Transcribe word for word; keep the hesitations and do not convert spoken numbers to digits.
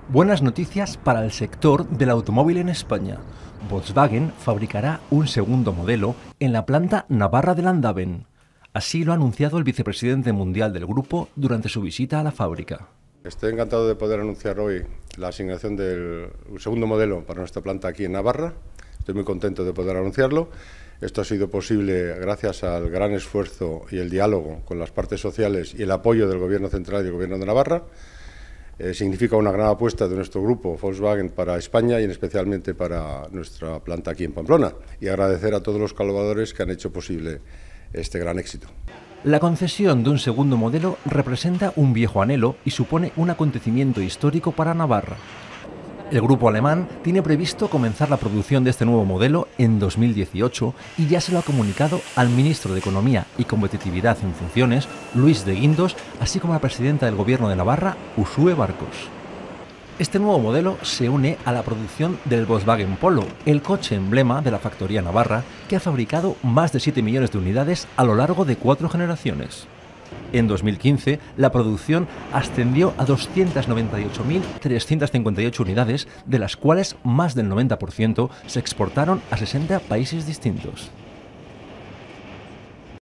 Buenas noticias para el sector del automóvil en España. Volkswagen fabricará un segundo modelo en la planta navarra de Landaven. Así lo ha anunciado el vicepresidente mundial del grupo durante su visita a la fábrica. Estoy encantado de poder anunciar hoy la asignación del segundo modelo para nuestra planta aquí en Navarra. Estoy muy contento de poder anunciarlo. Esto ha sido posible gracias al gran esfuerzo y el diálogo con las partes sociales y el apoyo del Gobierno central y del Gobierno de Navarra. Eh, significa una gran apuesta de nuestro grupo Volkswagen para España y especialmente para nuestra planta aquí en Pamplona. Y agradecer a todos los colaboradores que han hecho posible este gran éxito. La concesión de un segundo modelo representa un viejo anhelo y supone un acontecimiento histórico para Navarra. El grupo alemán tiene previsto comenzar la producción de este nuevo modelo en dos mil dieciocho y ya se lo ha comunicado al ministro de Economía y Competitividad en funciones, Luis de Guindos, así como a la presidenta del Gobierno de Navarra, Uxue Barkos. Este nuevo modelo se une a la producción del Volkswagen Polo, el coche emblema de la factoría navarra que ha fabricado más de siete millones de unidades a lo largo de cuatro generaciones. En dos mil quince, la producción ascendió a doscientas noventa y ocho mil trescientas cincuenta y ocho unidades, de las cuales más del noventa por ciento se exportaron a sesenta países distintos.